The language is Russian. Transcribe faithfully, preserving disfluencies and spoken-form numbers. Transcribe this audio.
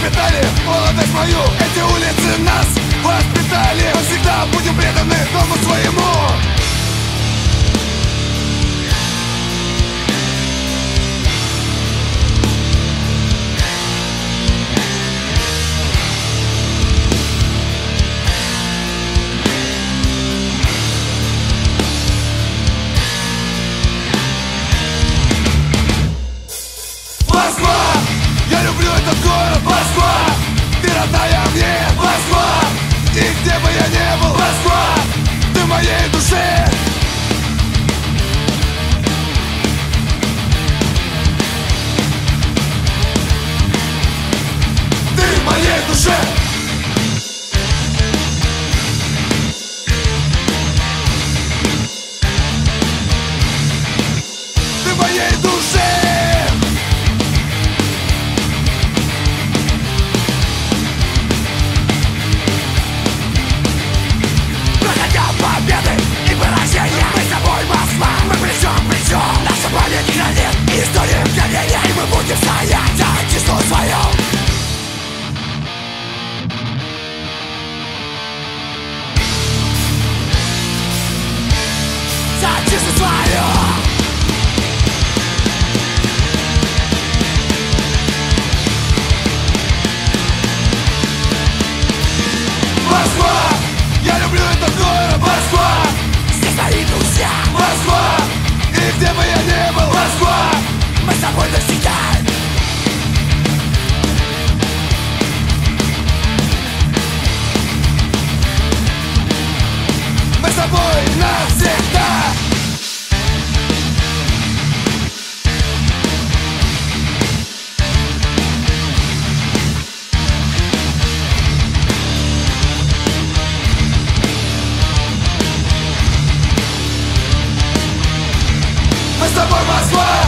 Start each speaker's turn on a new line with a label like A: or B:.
A: впитали молодость мою. Эти улицы нас воспитали. Мы всегда будем преданы дому своему. Москва, я люблю этот город. Москва, ты родная мне. Москва, и где бы я ни был. Москва, ты в моей душе. Ты в моей душе. Ты в моей душе. Победы и поражения, мы с тобой, Москва, мы плечом к плечу. Наша память хранит историю мгновения, и мы будем стоять за число свое. За число свое. Москва, я люблю этот город. Москва, здесь мои друзья. Москва, и где бы я ни был. Москва, мы с тобой навсегда. Мы с тобой навсегда. Мы с тобой, Москва.